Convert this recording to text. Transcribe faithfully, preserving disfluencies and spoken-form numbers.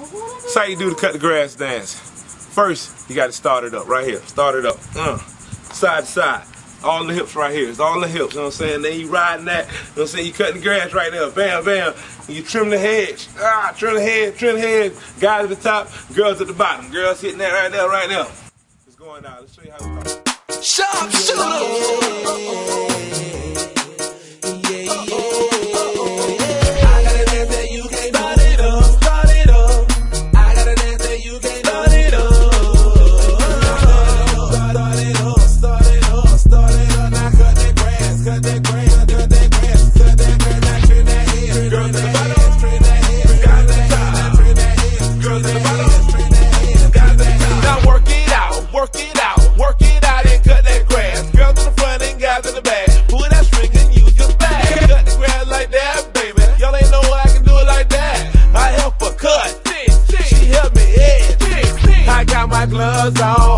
That's how you do the cut the grass dance. First, you got to start it up right here. Start it up. Uh, side to side. All the hips right here. It's all the hips, you know what I'm saying? Then you riding that, you know what I'm saying? You cutting the grass right there. Bam, bam. And you trim the hedge. Ah, trim the hedge, trim the hedge. Guys at the top, girls at the bottom. Girls hitting that right there, right there. It's going down. Let's show you how to start. Sharpshooter! Gloves on.